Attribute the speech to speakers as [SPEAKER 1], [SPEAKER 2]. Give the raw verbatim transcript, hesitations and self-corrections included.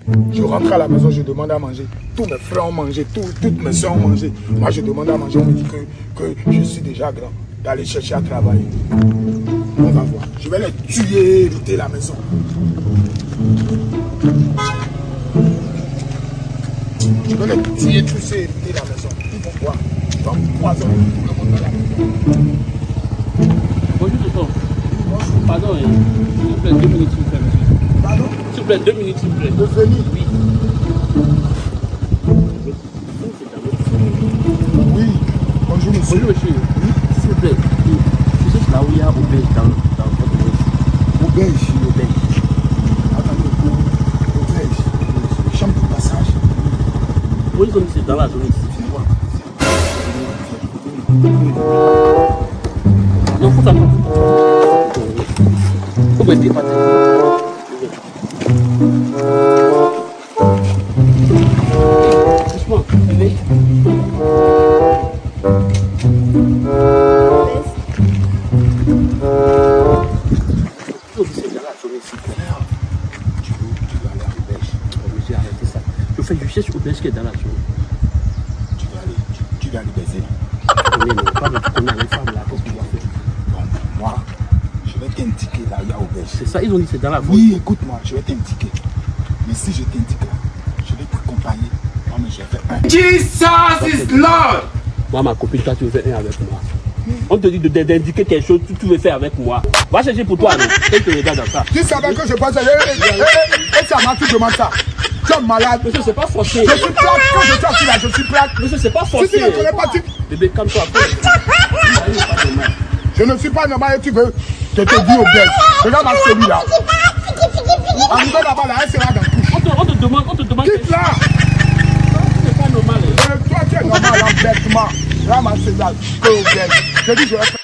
[SPEAKER 1] Je rentre à la maison, je demande à manger. Tous mes frères ont mangé, tous, toutes mes soeurs ont mangé. Moi, je demande à manger. On me dit que, que je suis déjà grand. D'aller chercher à travailler. On va voir. Je vais les tuer, hériter la maison. Je vais les tuer, tous hériter la maison. Ils vont voir. Ils vont poisonner tout le monde dans la maison.
[SPEAKER 2] Bonjour, tonton. Pardon, s'il vous plaît, deux minutes, s'il vous plaît, monsieur.
[SPEAKER 1] Pardon?
[SPEAKER 2] S'il vous plaît, deux minutes, s'il vous plaît.
[SPEAKER 1] De venir?
[SPEAKER 2] Oui.
[SPEAKER 1] Oui. Bonjour, monsieur.
[SPEAKER 2] Bonjour, monsieur. Oui, s'il vous plaît. Vous êtes là où il y a auberge dans, dans votre maison.
[SPEAKER 1] Auberge?
[SPEAKER 2] Auberge.
[SPEAKER 1] Attendez. Auberge. Chambre de passage.
[SPEAKER 2] Oui, comme c'est dans la zone ici. Non, faut ça. Faut me dépanner. Franchement, allez. Faut que c'est dans la zone ici.
[SPEAKER 1] Tu veux, tu veux aller à l'auberge?
[SPEAKER 2] Monsieur, arrêtez ça. Je fais du cherche auberge qui est dans la zone.
[SPEAKER 1] Tu veux aller, tu, tu veux aller baiser?
[SPEAKER 2] On est non, pas de connaître les femmes là, qu'est-ce que tu vas faire?
[SPEAKER 1] Bon, moi, je vais t'indiquer là, il y a auberge.
[SPEAKER 2] C'est ça, ils ont dit c'est dans la zone.
[SPEAKER 1] Oui, écoute-moi, je vais t'indiquer. Mais si je t'indique là, je vais t'accompagner. Moi, mais j'ai fait un. Jesus is Lord!
[SPEAKER 2] Moi, ma copine, toi, tu veux faire un avec moi. On te dit d'indiquer quelque chose, tu, tu veux faire avec moi. Va chercher pour toi, non? Et tu regardes dans ça.
[SPEAKER 1] Tu savais que je pensais. Et ça m'a tu demandes ça. Tu es malade.
[SPEAKER 2] Monsieur, c'est pas forcé.
[SPEAKER 1] Je suis plate. Quand je suis assis là, je suis plate.
[SPEAKER 2] Monsieur, c'est pas forcé.
[SPEAKER 1] Si tu ne connais pas, tu.
[SPEAKER 2] Bébé, calme-toi.
[SPEAKER 1] Je ne suis pas normal et tu veux te te dire au belge. Regarde ma celui-là. Arrivé là-bas, là, elle sera dans le couche.
[SPEAKER 2] On te, on te demande, on te demande.
[SPEAKER 1] Quitte là.
[SPEAKER 2] C'est pas normal.
[SPEAKER 1] Toi, tu es normal, là, bêtement. Là, ma celui-là, que au belge. Je dis, je vais faire.